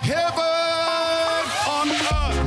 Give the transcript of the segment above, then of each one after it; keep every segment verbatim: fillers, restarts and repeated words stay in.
heaven on earth.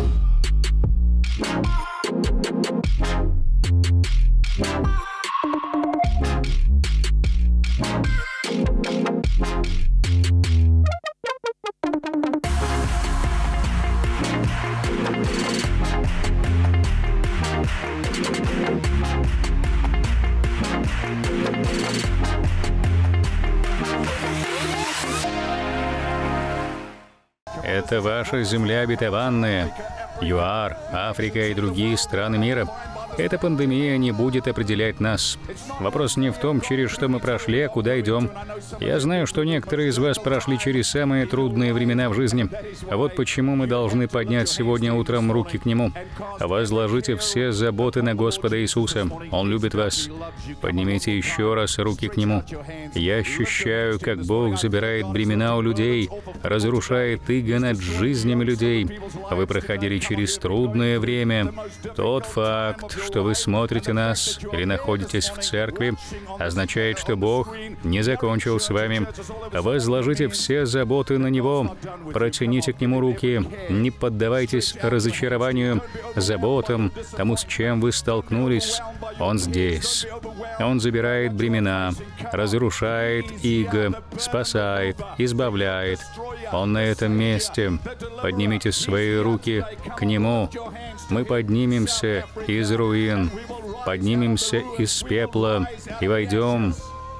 Это ваша земля обетованная, ЮАР, Африка и другие страны мира. Эта пандемия не будет определять нас. Вопрос не в том, через что мы прошли, а куда идем. Я знаю, что некоторые из вас прошли через самые трудные времена в жизни. А вот почему мы должны поднять сегодня утром руки к Нему. Возложите все заботы на Господа Иисуса. Он любит вас. Поднимите еще раз руки к Нему. Я ощущаю, как Бог забирает бремена у людей, разрушает иго над жизнями людей. Вы проходили через трудное время. Тот факт, что вы смотрите нас или находитесь в церкви, означает, что Бог не закончил с вами. Возложите все заботы на Него, протяните к Нему руки, не поддавайтесь разочарованию, заботам, тому, с чем вы столкнулись. Он здесь. Он забирает бремена, разрушает иго, спасает, избавляет. Он на этом месте. Поднимите свои руки к Нему. Мы поднимемся из руин, поднимемся из пепла и войдем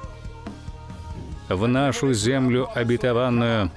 в нашу землю обетованную.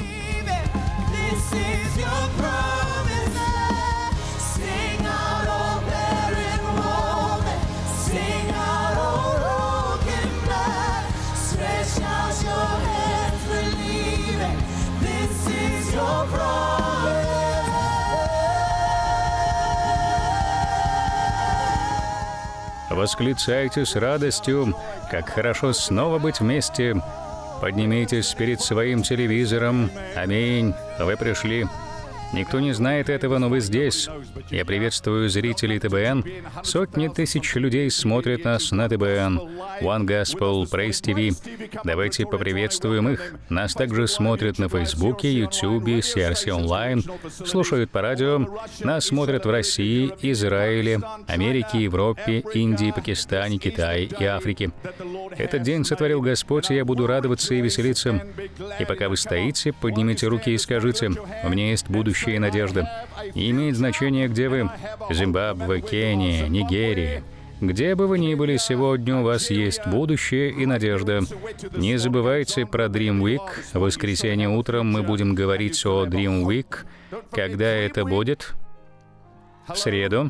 Восклицайте с радостью, как хорошо снова быть вместе. Поднимитесь перед своим телевизором. Аминь. Вы пришли. Никто не знает этого, но вы здесь. Я приветствую зрителей ТБН. Сотни тысяч людей смотрят нас на ТБН, One Gospel, Praise ти ви. Давайте поприветствуем их. Нас также смотрят на Фейсбуке, Ютубе, си ар си онлайн, слушают по радио. Нас смотрят в России, Израиле, Америке, Европе, Индии, Пакистане, Китае и Африке. Этот день сотворил Господь, и я буду радоваться и веселиться. И пока вы стоите, поднимите руки и скажите: «У меня есть будущее и надежда». Не имеет значения, где вы — Зимбабве, Кения, Нигерия. Где бы вы ни были сегодня, у вас есть будущее и надежда. Не забывайте про Dream Week. В воскресенье утром мы будем говорить о Dream Week. Когда это будет? В среду,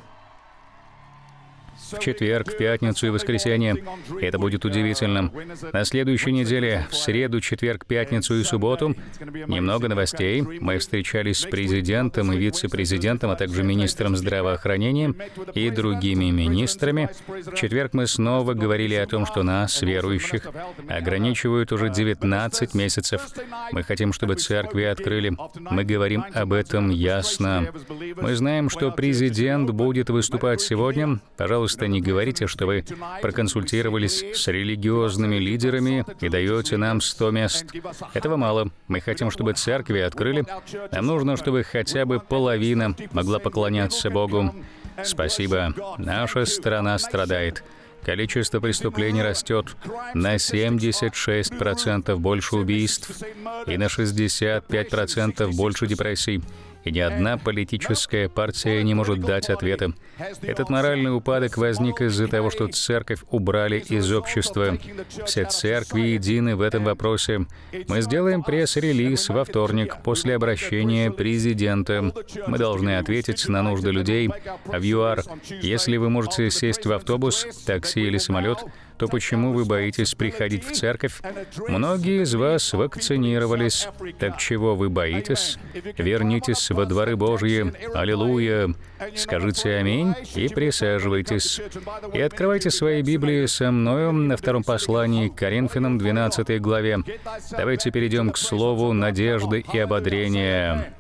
в четверг, в пятницу и воскресенье. Это будет удивительно. На следующей неделе, в среду, четверг, пятницу и субботу, немного новостей. Мы встречались с президентом и вице-президентом, а также министром здравоохранения и другими министрами. В четверг мы снова говорили о том, что нас, верующих, ограничивают уже девятнадцать месяцев. Мы хотим, чтобы церкви открыли. Мы говорим об этом ясно. Мы знаем, что президент будет выступать сегодня. Пожалуйста, не говорите, что вы проконсультировались с религиозными лидерами и даете нам сто мест. Этого мало. Мы хотим, чтобы церкви открыли. Нам нужно, чтобы хотя бы половина могла поклоняться Богу. Спасибо. Наша страна страдает. Количество преступлений растет. На семьдесят шесть процентов больше убийств и на шестьдесят пять процентов больше депрессий. И ни одна политическая партия не может дать ответа. Этот моральный упадок возник из-за того, что церковь убрали из общества. Все церкви едины в этом вопросе. Мы сделаем пресс-релиз во вторник после обращения президента. Мы должны ответить на нужды людей. В ЮАР, если вы можете сесть в автобус, такси или самолет, то почему вы боитесь приходить в церковь? Многие из вас вакцинировались. Так чего вы боитесь? Вернитесь во дворы Божьи. Аллилуйя! Скажите аминь и присаживайтесь. И открывайте свои Библии со мною на втором послании к Коринфянам, двенадцатой главе. Давайте перейдем к слову надежды и ободрения.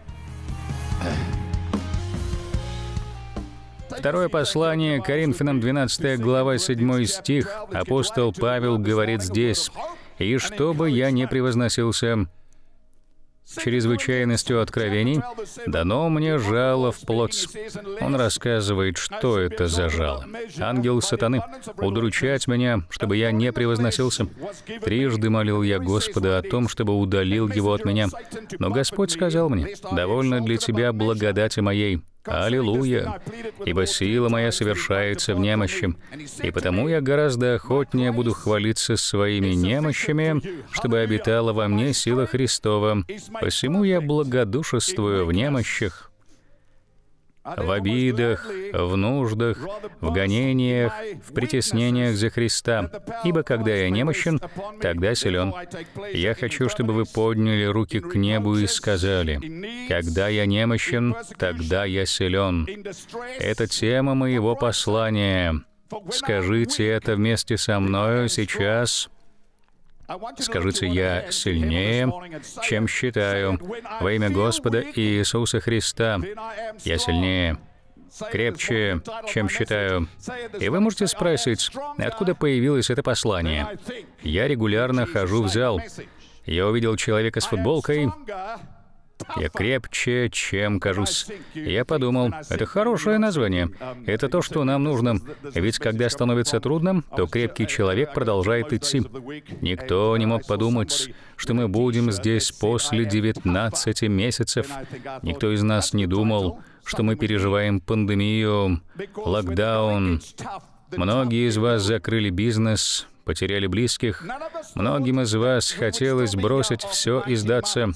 Второе послание к Коринфянам, двенадцатая глава, седьмой стих. Апостол Павел говорит здесь: «И чтобы я не превозносился». чрезвычайностью откровений дано мне жало в плоть. Он рассказывает, что это за жало. Ангел сатаны, удручать меня, чтобы я не превозносился. Трижды молил я Господа о том, чтобы удалил его от меня. Но Господь сказал мне: «Довольно для тебя благодати моей». Аллилуйя! Ибо сила моя совершается в немощи, и потому я гораздо охотнее буду хвалиться своими немощами, чтобы обитала во мне сила Христова. Посему я благодушествую в немощах, в обидах, в нуждах, в гонениях, в притеснениях за Христа. Ибо когда я немощен, тогда силен. Я хочу, чтобы вы подняли руки к небу и сказали: «Когда я немощен, тогда я силен». Это тема моего послания. Скажите это вместе со мною сейчас. Скажите: «Я сильнее, чем считаю, во имя Господа Иисуса Христа. Я сильнее, крепче, чем считаю». И вы можете спросить, откуда появилось это послание. Я регулярно хожу в зал. Я увидел человека с футболкой. «Я крепче, чем кажусь». Я подумал, это хорошее название. Это то, что нам нужно. Ведь когда становится трудно, то крепкий человек продолжает идти. Никто не мог подумать, что мы будем здесь после девятнадцати месяцев. Никто из нас не думал, что мы переживаем пандемию, локдаун. Многие из вас закрыли бизнес, потеряли близких. Многим из вас хотелось бросить все и сдаться.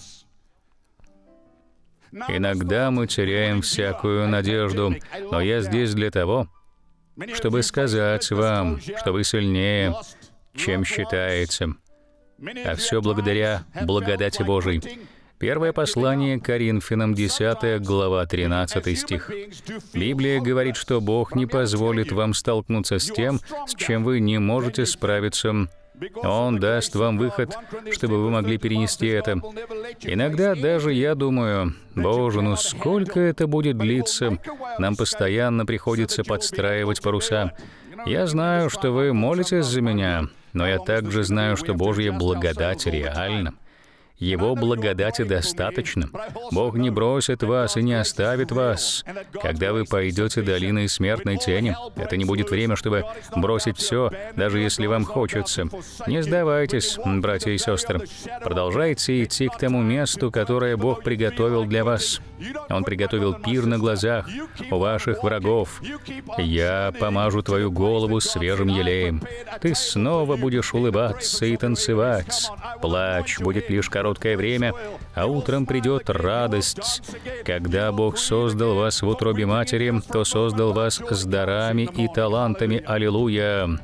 Иногда мы теряем всякую надежду, но я здесь для того, чтобы сказать вам, что вы сильнее, чем считается. А все благодаря благодати Божией. Первое послание Коринфянам, десятая глава, тринадцатый стих. Библия говорит, что Бог не позволит вам столкнуться с тем, с чем вы не можете справиться. Он даст вам выход, чтобы вы могли перенести это. Иногда даже я думаю: «Боже, ну сколько это будет длиться? Нам постоянно приходится подстраивать паруса». Я знаю, что вы молитесь за меня, но я также знаю, что Божья благодать реальна. Его благодати достаточно. Бог не бросит вас и не оставит вас. Когда вы пойдете долиной смертной тени, это не будет время, чтобы бросить все, даже если вам хочется. Не сдавайтесь, братья и сестры. Продолжайте идти к тому месту, которое Бог приготовил для вас. Он приготовил пир на глазах у ваших врагов. Я помажу твою голову свежим елеем. Ты снова будешь улыбаться и танцевать. Плач будет лишь короткое время, а утром придет радость. Когда Бог создал вас в утробе матери, то создал вас с дарами и талантами. Аллилуйя!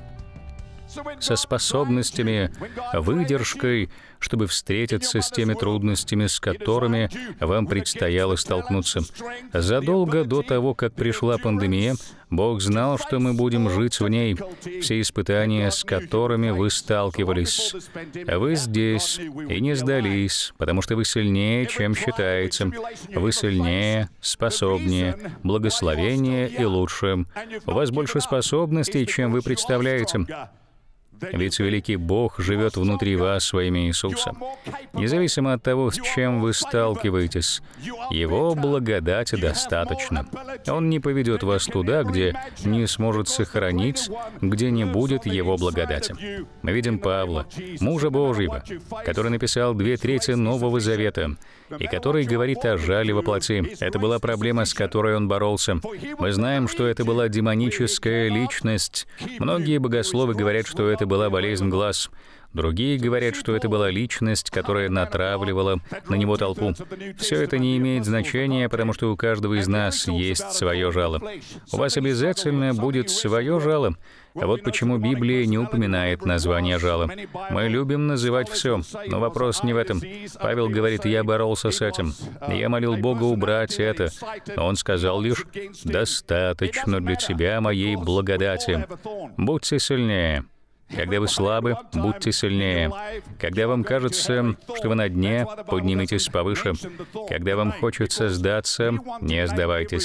Со способностями, выдержкой, чтобы встретиться с теми трудностями, с которыми вам предстояло столкнуться. Задолго до того, как пришла пандемия, Бог знал, что мы будем жить в ней. Все испытания, с которыми вы сталкивались. Вы здесь и не сдались, потому что вы сильнее, чем считается. Вы сильнее, способнее, благословение и лучше. У вас больше способностей, чем вы представляете. Ведь великий Бог живет внутри вас во имя Иисуса. Независимо от того, с чем вы сталкиваетесь, Его благодати достаточно. Он не поведет вас туда, где не сможет сохранить, где не будет Его благодати. Мы видим Павла, мужа Божьего, который написал две трети Нового Завета, и который говорит о жале во плоти. Это была проблема, с которой он боролся. Мы знаем, что это была демоническая личность. Многие богословы говорят, что это была болезнь глаз. Другие говорят, что это была личность, которая натравливала на него толпу. Все это не имеет значения, потому что у каждого из нас есть свое жало. У вас обязательно будет свое жало. А вот почему Библия не упоминает название жала. Мы любим называть все, но вопрос не в этом. Павел говорит: «Я боролся с этим. Я молил Бога убрать это». Он сказал лишь: «Достаточно для тебя моей благодати. Будьте сильнее». Когда вы слабы, будьте сильнее. Когда вам кажется, что вы на дне, поднимитесь повыше. Когда вам хочется сдаться, не сдавайтесь.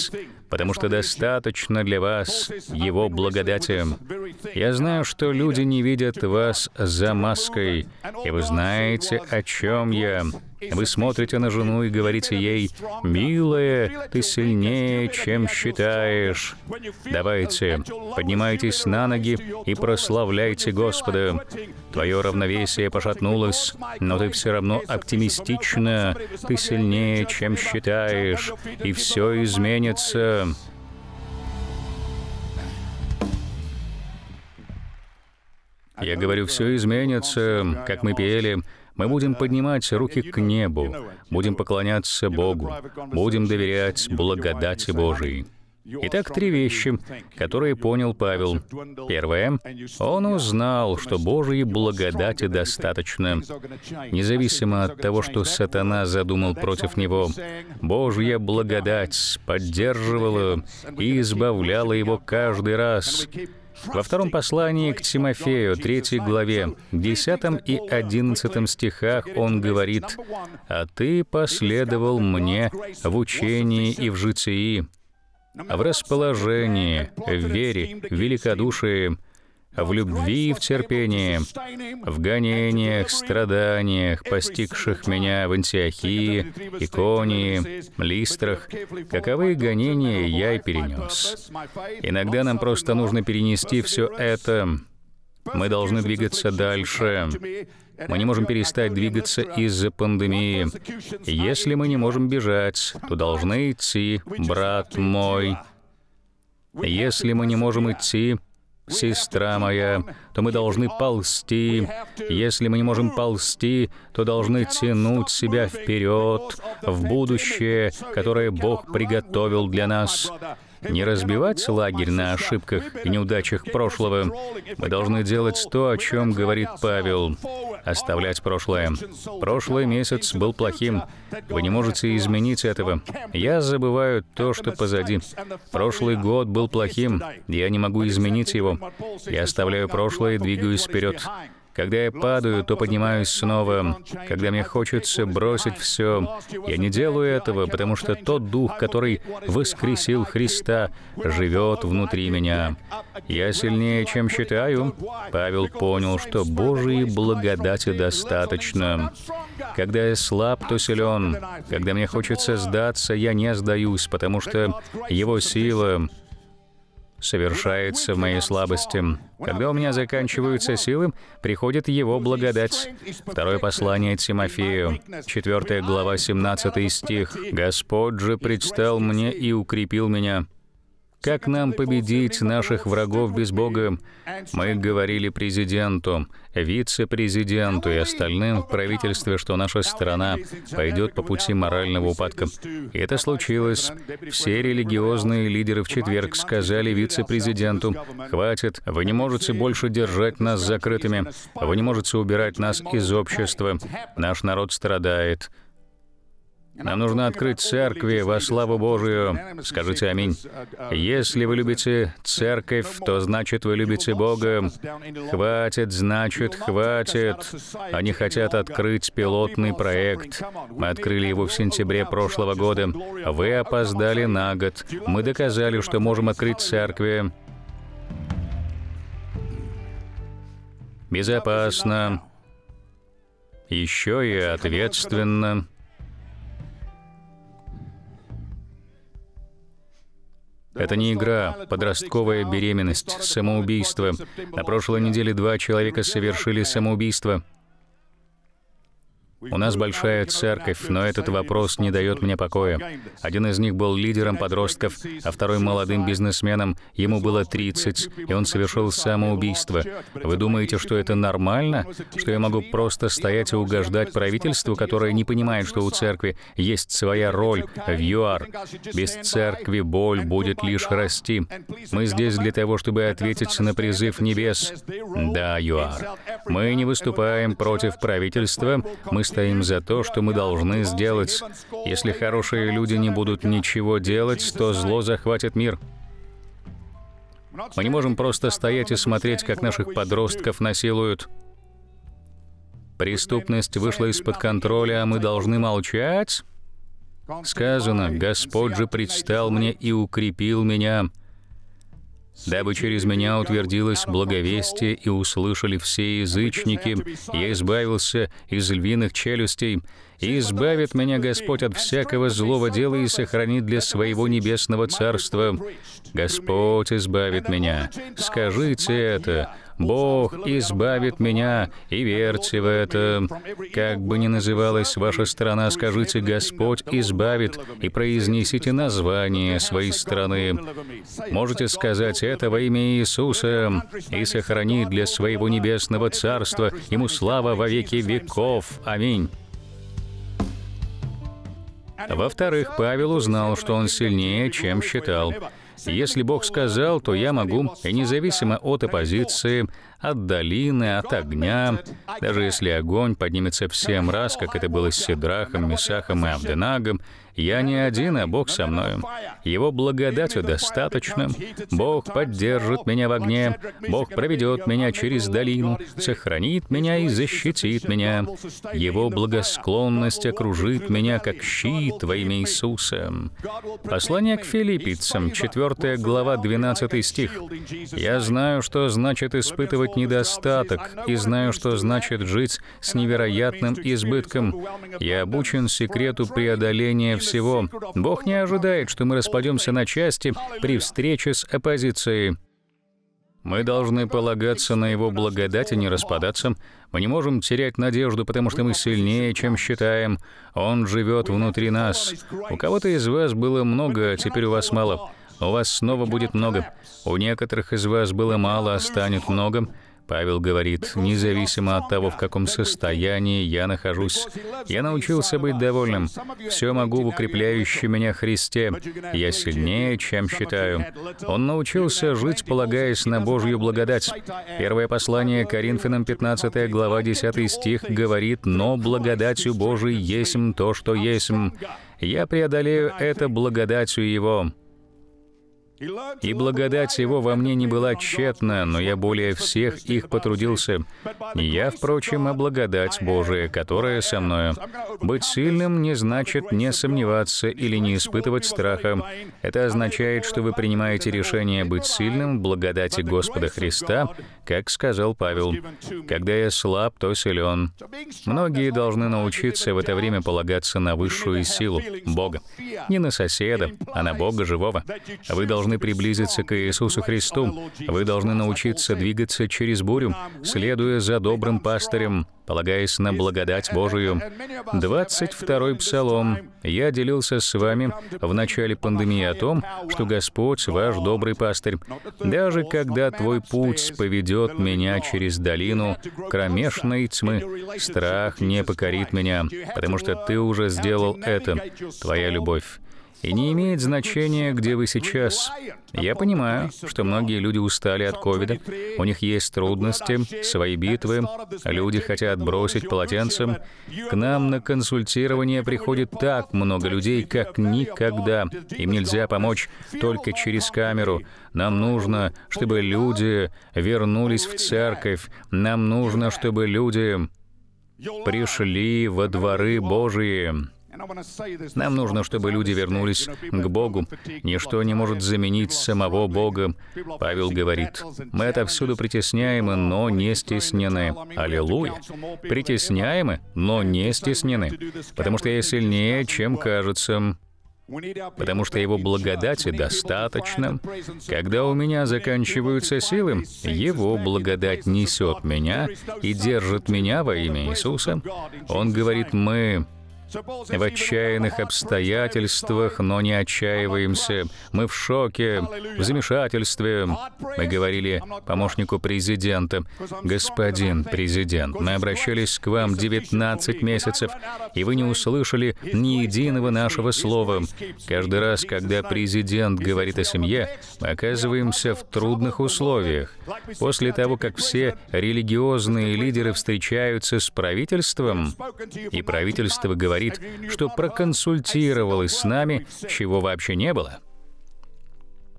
потому что достаточно для вас Его благодати. Я знаю, что люди не видят вас за маской, и вы знаете, о чем я. Вы смотрите на жену и говорите ей: «Милая, ты сильнее, чем считаешь». Давайте, поднимайтесь на ноги и прославляйте Господа. Твое равновесие пошатнулось, но ты все равно оптимистична. Ты сильнее, чем считаешь, и все изменится. Я говорю, все изменится, как мы пели. Мы будем поднимать руки к небу, будем поклоняться Богу, будем доверять благодати Божией. Итак, три вещи, которые понял Павел. Первое. Он узнал, что Божьей благодати достаточно. Независимо от того, что сатана задумал против него, Божья благодать поддерживала и избавляла его каждый раз. Во втором послании к Тимофею, третьей главе, десятом и одиннадцатом стихах он говорит: «А ты последовал мне в учении и в житии, в расположении, в вере, в великодушии, в любви и в терпении, в гонениях, страданиях, постигших меня в Антиохии, Иконии, Листрах, каковы гонения я и перенес». Иногда нам просто нужно перенести все это. Мы должны двигаться дальше. Мы не можем перестать двигаться из-за пандемии. Если мы не можем бежать, то должны идти, брат мой. Если мы не можем идти, сестра моя, то мы должны ползти. Если мы не можем ползти, то должны тянуть себя вперед, в будущее, которое Бог приготовил для нас. Не разбивать лагерь на ошибках и неудачах прошлого. Мы должны делать то, о чем говорит Павел. Оставлять прошлое. Прошлый месяц был плохим. Вы не можете изменить этого. Я забываю то, что позади. Прошлый год был плохим. Я не могу изменить его. Я оставляю прошлое и двигаюсь вперед. Когда я падаю, то поднимаюсь снова. Когда мне хочется бросить все, я не делаю этого, потому что тот Дух, который воскресил Христа, живет внутри меня. Я сильнее, чем считаю. Павел понял, что Божьей благодати достаточно. Когда я слаб, то силен. Когда мне хочется сдаться, я не сдаюсь, потому что Его сила совершается в моей слабости. Когда у меня заканчиваются силы, приходит Его благодать. Второе послание Тимофею, четвёртая глава, семнадцатый стих. «Господь же предстал мне и укрепил меня». Как нам победить наших врагов без Бога? Мы говорили президенту, вице-президенту и остальным в правительстве, что наша страна пойдет по пути морального упадка. И это случилось. Все религиозные лидеры в четверг сказали вице-президенту: «Хватит, вы не можете больше держать нас закрытыми, вы не можете убирать нас из общества. Наш народ страдает. Нам нужно открыть церкви во славу Божию». Скажите аминь. Если вы любите церковь, то значит вы любите Бога. Хватит, значит хватит. Они хотят открыть пилотный проект. Мы открыли его в сентябре прошлого года. Вы опоздали на год. Мы доказали, что можем открыть церкви. Безопасно. Еще и ответственно. Это не игра, подростковая беременность, самоубийство. На прошлой неделе два человека совершили самоубийство. У нас большая церковь, но этот вопрос не дает мне покоя. Один из них был лидером подростков, а второй молодым бизнесменом. Ему было тридцать, и он совершил самоубийство. Вы думаете, что это нормально? Что я могу просто стоять и угождать правительству, которое не понимает, что у церкви есть своя роль в ЮАР? Без церкви боль будет лишь расти. Мы здесь для того, чтобы ответить на призыв небес. Да, ЮАР. Мы не выступаем против правительства, мы стоим за то, что мы должны сделать. Если хорошие люди не будут ничего делать, то зло захватит мир. Мы не можем просто стоять и смотреть, как наших подростков насилуют. Преступность вышла из-под контроля, а мы должны молчать? Сказано: «Господь же предстал мне и укрепил меня, дабы через меня утвердилось благовестие и услышали все язычники. Я избавился из львиных челюстей, и избавит меня Господь от всякого злого дела и сохранит для своего небесного царства. Господь избавит меня». Скажите это: «Бог избавит меня», и верьте в это. Как бы ни называлась ваша страна, скажите: «Господь избавит», и произнесите название своей страны. Можете сказать это во имя Иисуса: «И сохранит для своего небесного царства, Ему слава во веки веков. Аминь». Во-вторых, Павел узнал, что он сильнее, чем считал. Если Бог сказал, то я могу, и независимо от оппозиции, от долины, от огня, даже если огонь поднимется в семь раз, как это было с Сидрахом, Месахом и Авденагом, я не один, а Бог со мною. Его благодати достаточно. Бог поддержит меня в огне. Бог проведет меня через долину, сохранит меня и защитит меня. Его благосклонность окружит меня, как щит во имя Иисуса. Послание к Филиппийцам, четвёртая глава, двенадцатый стих. «Я знаю, что значит испытывать недостаток, и знаю, что значит жить с невероятным избытком. Я обучен секрету преодоления всего. Бог не ожидает, что мы распадемся на части при встрече с оппозицией. Мы должны полагаться на Его благодать и не распадаться. Мы не можем терять надежду, потому что мы сильнее, чем считаем. Он живет внутри нас. У кого-то из вас было много, а теперь у вас мало. У вас снова будет много. У некоторых из вас было мало, а станет много. Павел говорит: независимо от того, в каком состоянии я нахожусь, я научился быть довольным. Все могу в укрепляющем меня Христе. Я сильнее, чем считаю. Он научился жить, полагаясь на Божью благодать. Первое послание Коринфянам, пятнадцатая глава, десятый стих говорит: «Но благодатью Божией есмь то, что есмь. Я преодолею это благодатью Его». И благодать Его во мне не была тщетна, но я более всех их потрудился. Не я, впрочем, а благодать Божия, которая со мною. Быть сильным не значит не сомневаться или не испытывать страха. Это означает, что вы принимаете решение быть сильным в благодати Господа Христа, как сказал Павел: «Когда я слаб, то силен». Многие должны научиться в это время полагаться на высшую силу — Бога. Не на соседа, а на Бога живого. Вы должны приблизиться к Иисусу Христу. Вы должны научиться двигаться через бурю, следуя за добрым пастырем, полагаясь на благодать Божию. двадцать второй Псалом. Я делился с вами в начале пандемии о том, что Господь ваш добрый пастырь. Даже когда твой путь поведет меня через долину кромешной тьмы, страх не покорит меня, потому что ты уже сделал это, твоя любовь. И не имеет значения, где вы сейчас. Я понимаю, что многие люди устали от ковида, у них есть трудности, свои битвы, люди хотят бросить полотенцем. К нам на консультирование приходит так много людей, как никогда. Им нельзя помочь только через камеру. Нам нужно, чтобы люди вернулись в церковь. Нам нужно, чтобы люди пришли во дворы Божии. Нам нужно, чтобы люди вернулись к Богу. Ничто не может заменить самого Бога. Павел говорит: мы отовсюду притесняемы, но не стеснены. Аллилуйя! Притесняемы, но не стеснены, потому что я сильнее, чем кажется. Потому что Его благодати достаточно. Когда у меня заканчиваются силы, Его благодать несет меня и держит меня во имя Иисуса. Он говорит: мы в отчаянных обстоятельствах, но не отчаиваемся. Мы в шоке, в замешательстве. Мы говорили помощнику президента: господин президент, мы обращались к вам девятнадцать месяцев, и вы не услышали ни единого нашего слова. Каждый раз, когда президент говорит о семье, мы оказываемся в трудных условиях. После того, как все религиозные лидеры встречаются с правительством, и правительство говорит, что проконсультировалось с нами, чего вообще не было.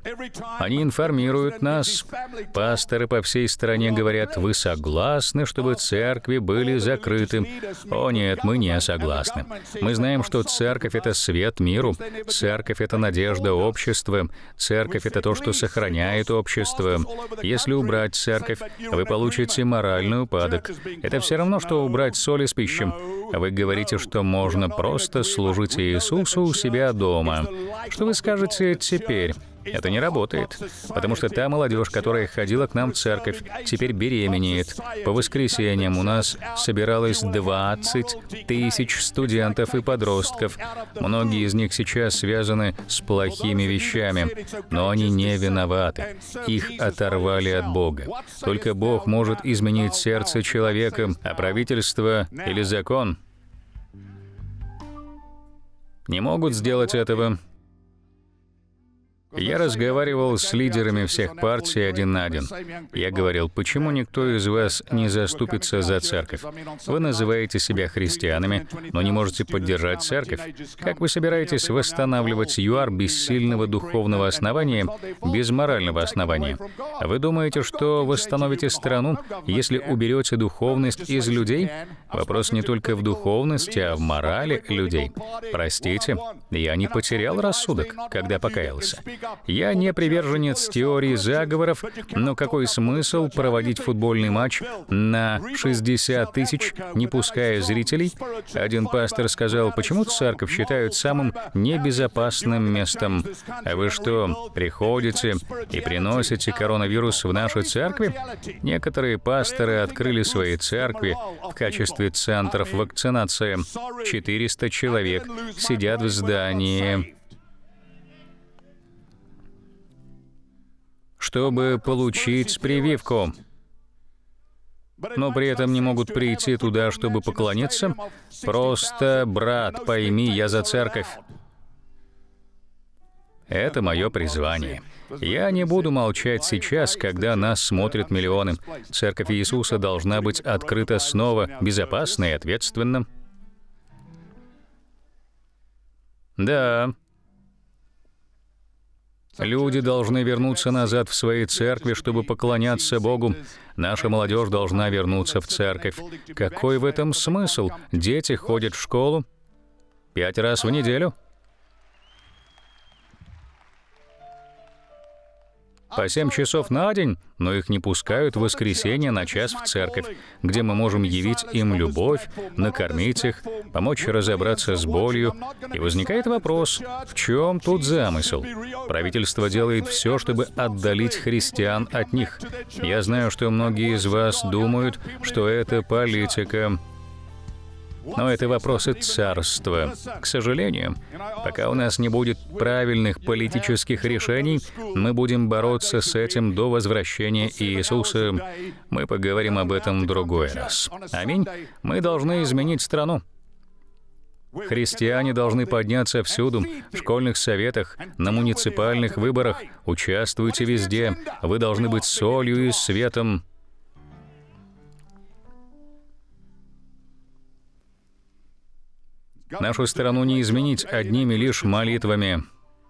Они информируют нас. Пасторы по всей стране говорят: вы согласны, чтобы церкви были закрыты? О нет, мы не согласны. Мы знаем, что церковь — это свет миру, церковь — это надежда общества, церковь — это то, что сохраняет общество. Если убрать церковь, вы получите моральный упадок. Это все равно, что убрать соль из пищи. Вы говорите, что можно просто служить Иисусу у себя дома. Что вы скажете теперь? Это не работает, потому что та молодежь, которая ходила к нам в церковь, теперь беременеет. По воскресеньям у нас собиралось двадцать тысяч студентов и подростков. Многие из них сейчас связаны с плохими вещами, но они не виноваты. Их оторвали от Бога. Только Бог может изменить сердце человека, а правительство или закон не могут сделать этого. Я разговаривал с лидерами всех партий один на один. Я говорил: почему никто из вас не заступится за церковь? Вы называете себя христианами, но не можете поддержать церковь. Как вы собираетесь восстанавливать ЮАР без сильного духовного основания, без морального основания? Вы думаете, что восстановите страну, если уберете духовность из людей? Вопрос не только в духовности, а в морали людей. Простите, я не потерял рассудок, когда покаялся. Я не приверженец теории заговоров, но какой смысл проводить футбольный матч на шестьдесят тысяч, не пуская зрителей? Один пастор сказал: почему церковь считают самым небезопасным местом? А вы что, приходите и приносите коронавирус в наши церкви? Некоторые пасторы открыли свои церкви в качестве центров вакцинации. четыреста человек сидят в здании, чтобы получить прививку, но при этом не могут прийти туда, чтобы поклониться. Просто, брат, пойми, я за церковь. Это мое призвание. Я не буду молчать сейчас, когда нас смотрят миллионы. Церковь Иисуса должна быть открыта снова, безопасно и ответственно. Да. Люди должны вернуться назад в свои церкви, чтобы поклоняться Богу. Наша молодежь должна вернуться в церковь. Какой в этом смысл? Дети ходят в школу пять раз в неделю. По семь часов на день, но их не пускают в воскресенье на час в церковь, где мы можем явить им любовь, накормить их, помочь разобраться с болью. И возникает вопрос: в чем тут замысел? Правительство делает все, чтобы отдалить христиан от них. Я знаю, что многие из вас думают, что это политика. Но это вопросы царства. К сожалению, пока у нас не будет правильных политических решений, мы будем бороться с этим до возвращения Иисуса. Мы поговорим об этом в другой раз. Аминь. Мы должны изменить страну. Христиане должны подняться всюду, в школьных советах, на муниципальных выборах. Участвуйте везде. Вы должны быть солью и светом. Нашу страну не изменить одними лишь молитвами.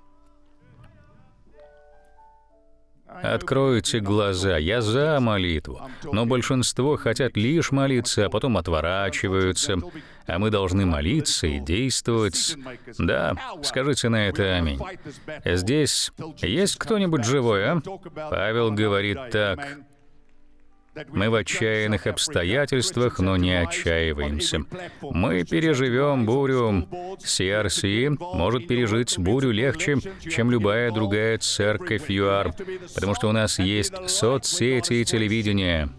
Откройте глаза, я за молитву, но большинство хотят лишь молиться, а потом отворачиваются, а мы должны молиться и действовать. Да, скажите на это аминь. Здесь есть кто-нибудь живой, а? Павел говорит так: мы в отчаянных обстоятельствах, но не отчаиваемся. Мы переживем бурю. си ар си может пережить бурю легче, чем любая другая церковь ЮАР, потому что у нас есть соцсети и телевидение.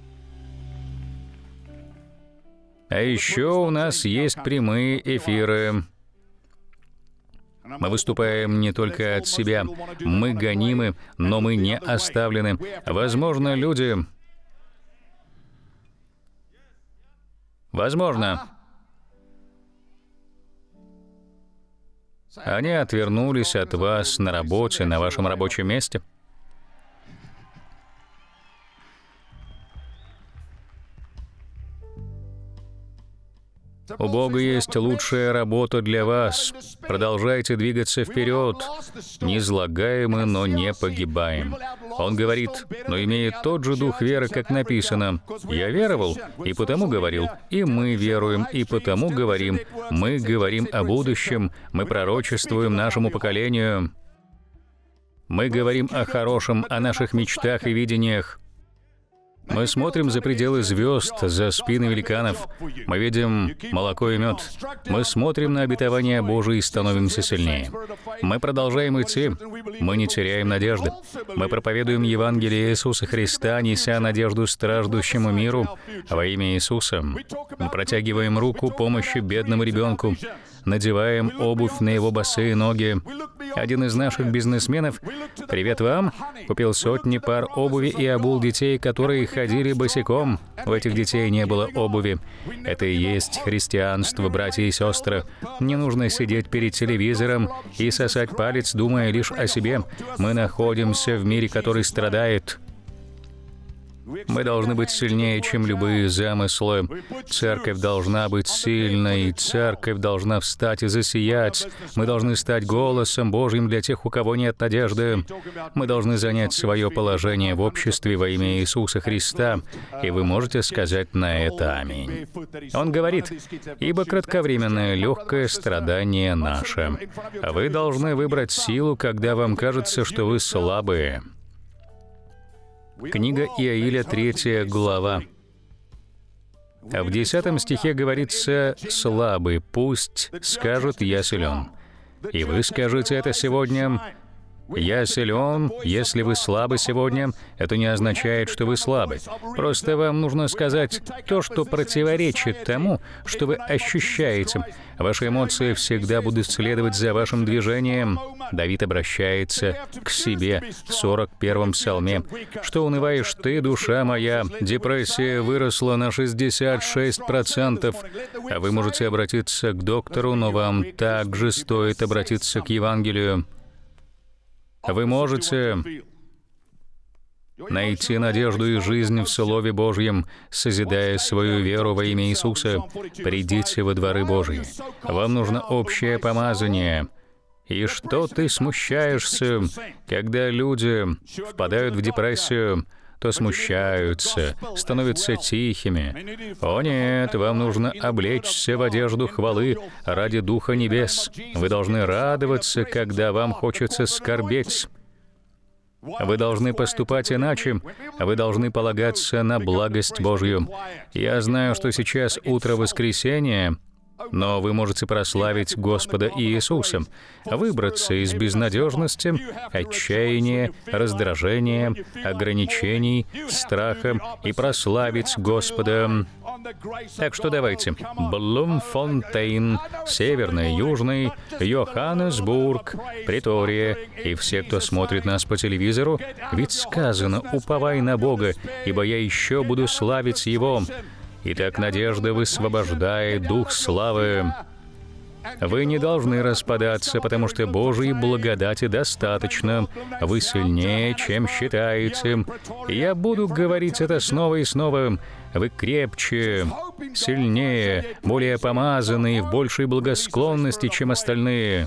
А еще у нас есть прямые эфиры. Мы выступаем не только от себя. Мы гонимы, но мы не оставлены. Возможно, люди... Возможно, они отвернулись от вас на работе, на вашем рабочем месте. У Бога есть лучшая работа для вас. Продолжайте двигаться вперед. Не излагаем, но не погибаем. Он говорит, но имеет тот же дух веры, как написано. Я веровал, и потому говорил. И мы веруем, и потому говорим. Мы говорим о будущем. Мы пророчествуем нашему поколению. Мы говорим о хорошем, о наших мечтах и видениях. Мы смотрим за пределы звезд, за спины великанов. Мы видим молоко и мед. Мы смотрим на обетования Божии и становимся сильнее. Мы продолжаем идти. Мы не теряем надежды. Мы проповедуем Евангелие Иисуса Христа, неся надежду страждущему миру во имя Иисуса. Мы протягиваем руку помощи бедному ребенку. Надеваем обувь на его босые ноги. Один из наших бизнесменов, привет вам, купил сотни пар обуви и обул детей, которые ходили босиком. У этих детей не было обуви. Это и есть христианство, братья и сестры. Не нужно сидеть перед телевизором и сосать палец, думая лишь о себе. Мы находимся в мире, который страдает. Мы должны быть сильнее, чем любые замыслы. Церковь должна быть сильной. Церковь должна встать и засиять. Мы должны стать голосом Божьим для тех, у кого нет надежды. Мы должны занять свое положение в обществе во имя Иисуса Христа. И вы можете сказать на это «Аминь». Он говорит, «Ибо кратковременное легкое страдание наше. А вы должны выбрать силу, когда вам кажется, что вы слабые». Книга Иаиля, третья глава. А в десятом стихе говорится «слабый, пусть скажут, я силен». И вы скажете это сегодня. «Я силен». Если вы слабы сегодня, это не означает, что вы слабы. Просто вам нужно сказать то, что противоречит тому, что вы ощущаете. Ваши эмоции всегда будут следовать за вашим движением. Давид обращается к себе в сорок первом псалме. «Что унываешь ты, душа моя? Депрессия выросла на шестьдесят шесть процентов. А вы можете обратиться к доктору, но вам также стоит обратиться к Евангелию. Вы можете найти надежду и жизнь в Слове Божьем, созидая свою веру во имя Иисуса. Придите во дворы Божьи. Вам нужно общее помазание. И что ты смущаешься, когда люди впадают в депрессию, то смущаются, становятся тихими. О нет, вам нужно облечься в одежду хвалы ради Духа Небес. Вы должны радоваться, когда вам хочется скорбеть. Вы должны поступать иначе. Вы должны полагаться на благость Божью. Я знаю, что сейчас утро воскресенья, но вы можете прославить Господа Иисуса, выбраться из безнадежности, отчаяния, раздражения, ограничений, страха и прославить Господа. Так что давайте. Блумфонтейн, Северный, Южный, Йоханнесбург, Притория и все, кто смотрит нас по телевизору, ведь сказано «Уповай на Бога, ибо я еще буду славить Его». Итак, надежда высвобождает Дух славы. Вы не должны распадаться, потому что Божьей благодати достаточно. Вы сильнее, чем считаете. Я буду говорить это снова и снова. Вы крепче, сильнее, более помазанные, в большей благосклонности, чем остальные.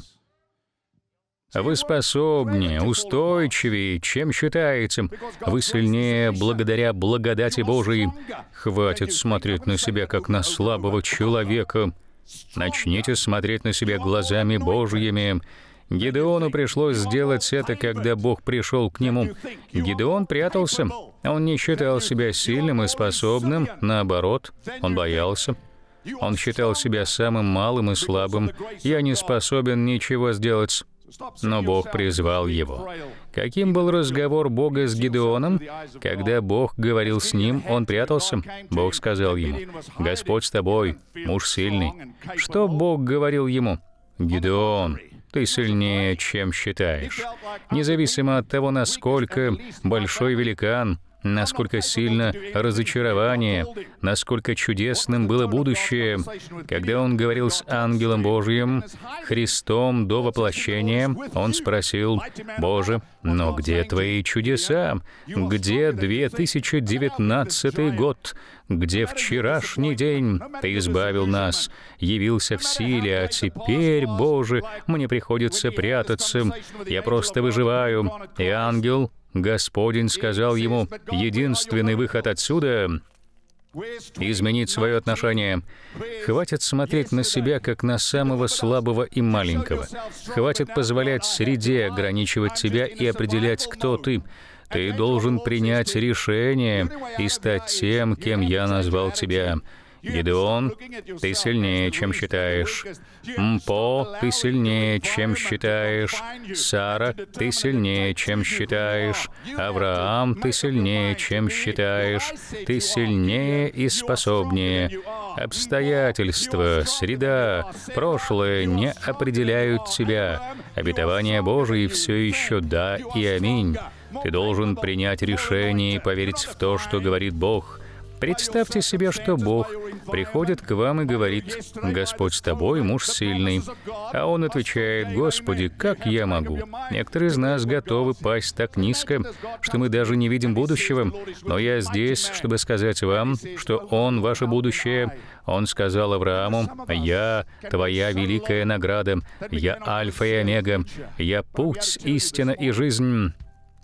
Вы способнее, устойчивее, чем считаете. Вы сильнее благодаря благодати Божией. Хватит смотреть на себя, как на слабого человека. Начните смотреть на себя глазами Божьими. Гидеону пришлось сделать это, когда Бог пришел к нему. Гидеон прятался. Он не считал себя сильным и способным. Наоборот, он боялся. Он считал себя самым малым и слабым. «Я не способен ничего сделать». Но Бог призвал его. Каким был разговор Бога с Гидеоном? Когда Бог говорил с ним, он прятался. Бог сказал ему: «Господь с тобой, муж сильный». Что Бог говорил ему? «Гидеон, ты сильнее, чем считаешь». Независимо от того, насколько большой великан, насколько сильно разочарование, насколько чудесным было будущее, когда он говорил с ангелом Божьим, Христом до воплощения. Он спросил: «Боже, но где Твои чудеса? Где две тысячи девятнадцатый год? Где вчерашний день? Ты избавил нас, явился в силе, а теперь, Боже, мне приходится прятаться. Я просто выживаю». И ангел Господень сказал ему: единственный выход отсюда — изменить свое отношение. Хватит смотреть на себя, как на самого слабого и маленького. Хватит позволять среде ограничивать тебя и определять, кто ты. Ты должен принять решение и стать тем, кем я назвал тебя. Гидеон, ты сильнее, чем считаешь. Мпо, ты сильнее, чем считаешь. Сара, ты сильнее, чем считаешь. Авраам, ты сильнее, чем считаешь. Ты сильнее и способнее. Обстоятельства, среда, прошлое не определяют тебя. Обетования Божии все еще да и аминь. Ты должен принять решение и поверить в то, что говорит Бог. Представьте себе, что Бог приходит к вам и говорит: «Господь с тобой, муж сильный». А Он отвечает: «Господи, как я могу?» Некоторые из нас готовы пасть так низко, что мы даже не видим будущего. Но я здесь, чтобы сказать вам, что Он ваше будущее. Он сказал Аврааму: «Я твоя великая награда, я Альфа и Омега, я путь, истина и жизнь».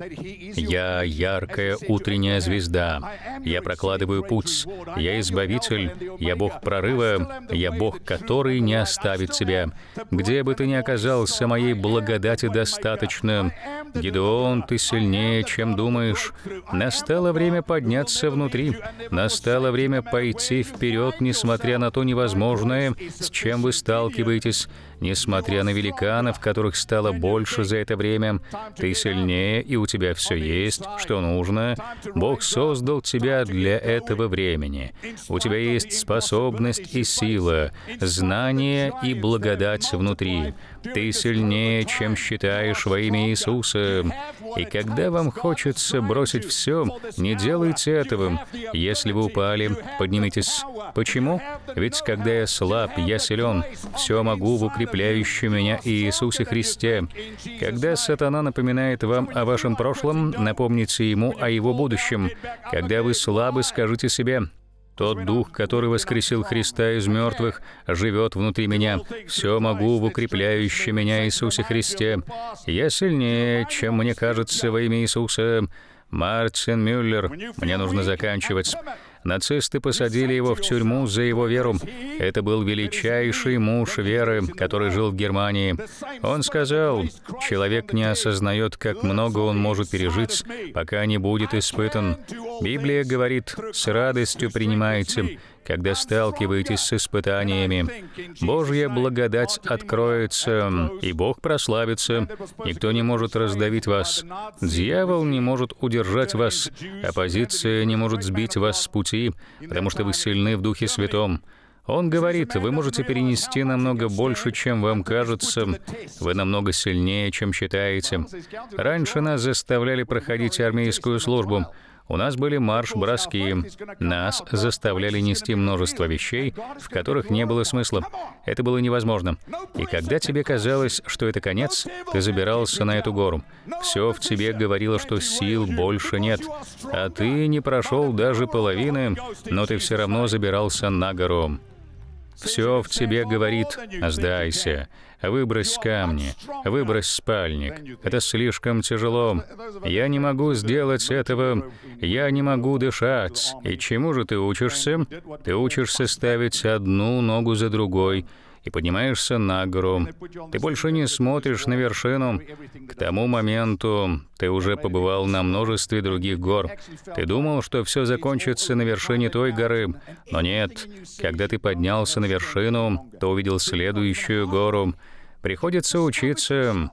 Я яркая утренняя звезда. Я прокладываю путь. Я избавитель. Я Бог прорыва. Я Бог, который не оставит тебя. Где бы ты ни оказался, моей благодати достаточно. Гидеон, ты сильнее, чем думаешь. Настало время подняться внутри. Настало время пойти вперед, несмотря на то невозможное, с чем вы сталкиваетесь. Несмотря на великанов, которых стало больше за это время, ты сильнее, и у тебя все есть, что нужно. Бог создал тебя для этого времени. У тебя есть способность и сила, знание и благодать внутри. Ты сильнее, чем считаешь, во имя Иисуса. И когда вам хочется бросить все, не делайте этого. Если вы упали, поднимитесь. Почему? Ведь когда я слаб, я силен. Все могу в укрепляющем меня Иисусе Христе. Когда сатана напоминает вам о вашем прошлом, напомните ему о его будущем. Когда вы слабы, скажите себе: «Тот Дух, который воскресил Христа из мертвых, живет внутри меня. Все могу в укрепляющем меня Иисусе Христе. Я сильнее, чем мне кажется, во имя Иисуса». Мартин Мюллер. Мне нужно заканчивать. Нацисты посадили его в тюрьму за его веру. Это был величайший муж веры, который жил в Германии. Он сказал: «Человек не осознает, как много он может пережить, пока не будет испытан». Библия говорит: «С радостью принимайте, когда сталкиваетесь с испытаниями. Божья благодать откроется, и Бог прославится. Никто не может раздавить вас. Дьявол не может удержать вас. Оппозиция не может сбить вас с пути, потому что вы сильны в Духе Святом». Он говорит: вы можете перенести намного больше, чем вам кажется. Вы намного сильнее, чем считаете. Раньше нас заставляли проходить армейскую службу. У нас были марш-броски. Нас заставляли нести множество вещей, в которых не было смысла. Это было невозможно. И когда тебе казалось, что это конец, ты забирался на эту гору. Все в тебе говорило, что сил больше нет. А ты не прошел даже половины, но ты все равно забирался на гору. Все в тебе говорит: сдайся, выбрось камни, выбрось спальник. Это слишком тяжело. Я не могу сделать этого. Я не могу дышать. И чему же ты учишься? Ты учишься ставить одну ногу за другой и поднимаешься на гору. Ты больше не смотришь на вершину. К тому моменту ты уже побывал на множестве других гор. Ты думал, что все закончится на вершине той горы, но нет. Когда ты поднялся на вершину, то увидел следующую гору. Приходится учиться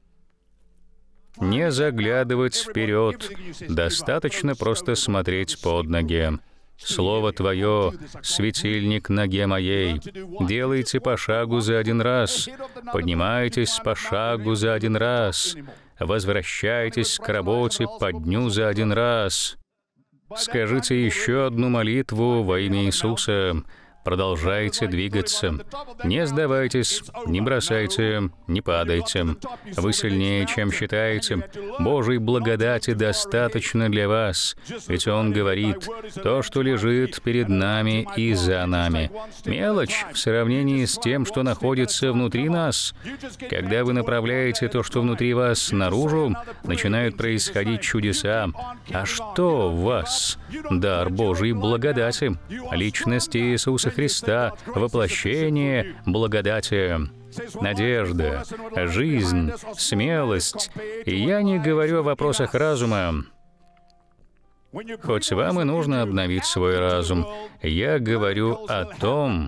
не заглядывать вперед. Достаточно просто смотреть под ноги. Слово Твое — светильник ноге моей. Делайте по шагу за один раз. Поднимайтесь по шагу за один раз. Возвращайтесь к работе по дню за один раз. Скажите еще одну молитву во имя Иисуса. Продолжайте двигаться. Не сдавайтесь, не бросайте, не падайте. Вы сильнее, чем считаете. Божьей благодати достаточно для вас. Ведь Он говорит, то, что лежит перед нами и за нами. Мелочь в сравнении с тем, что находится внутри нас. Когда вы направляете то, что внутри вас, наружу, начинают происходить чудеса. А что в вас? Дар Божьей благодати. Личность Иисуса Христа, воплощение благодати, надежда, жизнь, смелость. И я не говорю о вопросах разума. Хоть вам и нужно обновить свой разум, я говорю о том,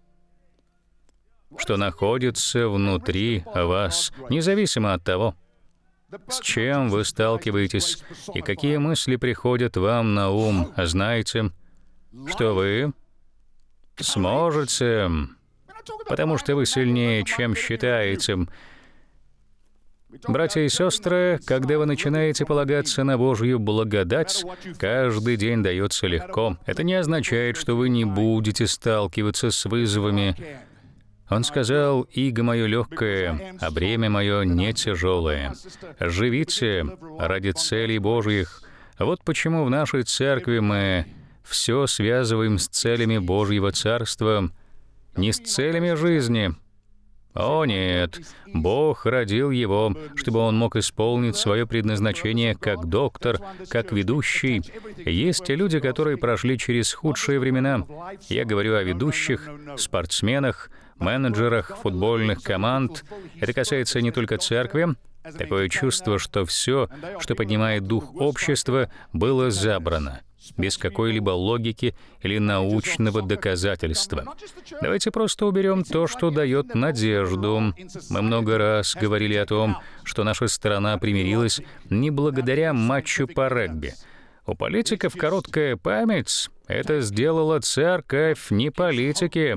что находится внутри вас, независимо от того, с чем вы сталкиваетесь и какие мысли приходят вам на ум. Знаете, что вы сможете, потому что вы сильнее, чем считаете. Братья и сестры, когда вы начинаете полагаться на Божью благодать, каждый день дается легко. Это не означает, что вы не будете сталкиваться с вызовами. Он сказал: «Иго мое легкое, а бремя мое не тяжелое». Живите ради целей Божьих. Вот почему в нашей церкви мы все связываем с целями Божьего Царства, не с целями жизни. О нет, Бог родил его, чтобы он мог исполнить свое предназначение как доктор, как ведущий. Есть люди, которые прошли через худшие времена. Я говорю о ведущих, спортсменах, менеджерах футбольных команд. Это касается не только церкви. Такое чувство, что все, что поднимает дух общества, было забрано, без какой-либо логики или научного доказательства. Давайте просто уберем то, что дает надежду. Мы много раз говорили о том, что наша страна примирилась не благодаря матчу по регби. У политиков короткая память. Это сделала церковь, не политики.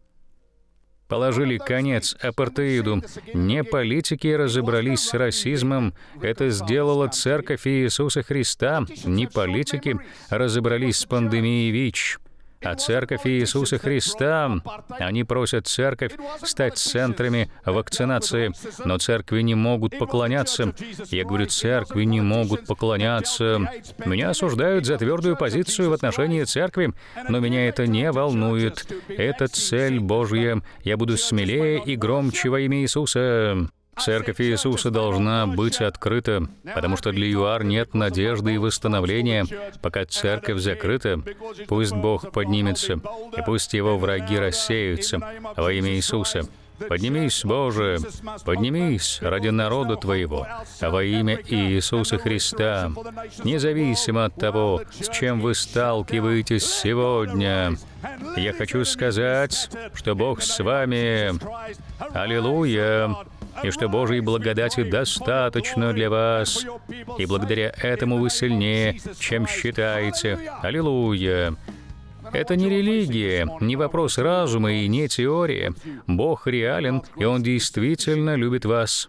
Положили конец апартеиду. Не политики разобрались с расизмом. Это сделала Церковь Иисуса Христа. Не политики разобрались с пандемией ВИЧ. А Церковь Иисуса Христа, они просят Церковь стать центрами вакцинации, но церкви не могут поклоняться. Я говорю, церкви не могут поклоняться. Меня осуждают за твердую позицию в отношении церкви, но меня это не волнует. Это цель Божья. Я буду смелее и громче во имя Иисуса. Церковь Иисуса должна быть открыта, потому что для ЮАР нет надежды и восстановления, пока церковь закрыта. Пусть Бог поднимется, и пусть его враги рассеются во имя Иисуса. Поднимись, Боже, поднимись ради народа Твоего, во имя Иисуса Христа, независимо от того, с чем вы сталкиваетесь сегодня. Я хочу сказать, что Бог с вами. Аллилуйя! И что Божьей благодати достаточно для вас, и благодаря этому вы сильнее, чем считаете. Аллилуйя! Это не религия, не вопрос разума и не теория. Бог реален, и Он действительно любит вас.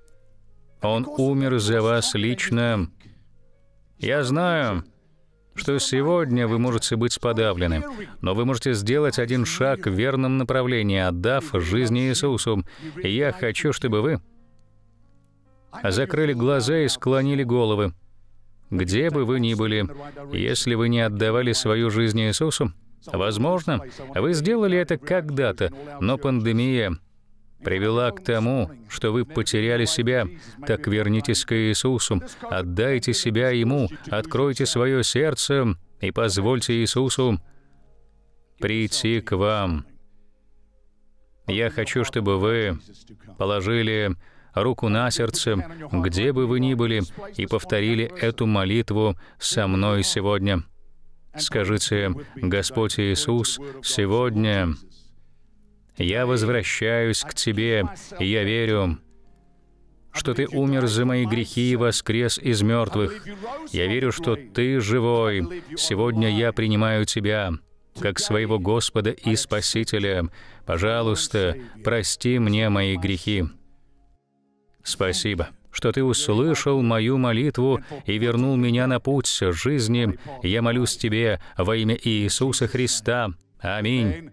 Он умер за вас лично. Я знаю, что сегодня вы можете быть подавлены, но вы можете сделать один шаг в верном направлении, отдав жизнь Иисусу. И я хочу, чтобы вы закрыли глаза и склонили головы. Где бы вы ни были, если вы не отдавали свою жизнь Иисусу, возможно, вы сделали это когда-то, но пандемия привела к тому, что вы потеряли себя. Так вернитесь к Иисусу, отдайте себя Ему, откройте свое сердце и позвольте Иисусу прийти к вам. Я хочу, чтобы вы положили руку на сердце, где бы вы ни были, и повторили эту молитву со мной сегодня. Скажите: «Господь Иисус, сегодня я возвращаюсь к Тебе, и я верю, что Ты умер за мои грехи и воскрес из мертвых. Я верю, что Ты живой. Сегодня я принимаю Тебя как своего Господа и Спасителя. Пожалуйста, прости мне мои грехи». Спасибо. что Ты услышал мою молитву и вернул меня на путь жизни. Я молюсь Тебе во имя Иисуса Христа. Аминь.